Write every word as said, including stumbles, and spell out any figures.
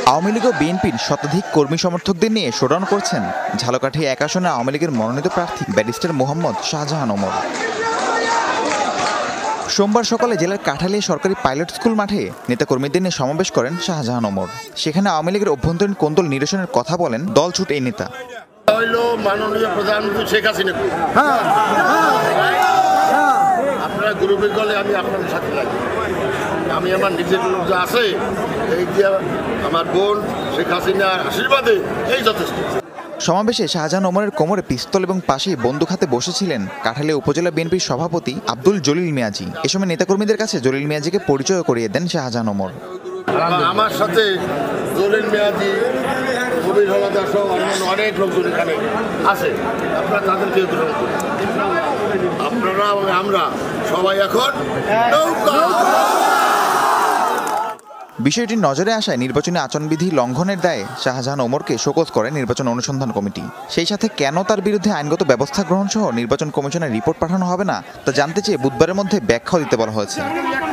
আওয়ামী লীগ ও বিএনপির শতাধিক কর্মী সমর্থকদের নিয়ে শোডাউন করছেন ঝালকাঠি এক আসনে আওয়ামী লীগের মনোনীত প্রার্থী ব্যারিস্টার মোহাম্মদ শাহজাহান ওমর। সোমবার সকালে জেলার কাঠালিয়া সরকারি পাইলট স্কুল মাঠে নেতাকর্মীদের নিয়ে সমাবেশ করেন শাহজাহান ওমর। সেখানে আওয়ামী লীগের অভ্যন্তরীণ কোন্দল নিরসনের কথা বলেন দল ছুট এই নেতা। মাননীয় প্রধানমন্ত্রী শেখ হাসিনা, আপনারা গ্রুপে গেলে আমি আপনাদের সাথে লাগি। আমি আমার নিজের লোক যা আছে এই যে আমার বোন শেখ হাসিনার আশীর্বাদে এই যথেষ্ট। সমাবেশে শাহজাহান ওমরের কোমরে পিস্তল এবং পাশে বন্দুক হাতে বসেছিলেন কাঠালিয়া উপজেলা বিএনপির সভাপতি আব্দুল জলিল মিয়াজি। এ সময় নেতাকর্মীদের কাছে জলিল মিয়াজিকে পরিচয় করিয়ে দেন শাহজাহান ওমর। আমার সাথে জলিল মিয়াজি, কবির হলাদার সহ অন্যান্য অনেক লোকজন এখানে আছে, আপনারা তাদেরকে গ্রহণ করুন। আপনারা এবং আমরা সবাই এখন বিষয়টি নজরে আসায় নির্বাচনী আচরণবিধি লঙ্ঘনের দায়ে শাহজাহান ওমরকে শোকজ করে নির্বাচন অনুসন্ধান কমিটি। সেই সাথে কেন তার বিরুদ্ধে আইনগত ব্যবস্থা গ্রহণ সহ নির্বাচন কমিশনের রিপোর্ট পাঠানো হবে না তা জানতে চেয়ে বুধবারের মধ্যে ব্যাখ্যা দিতে বলা হয়েছে।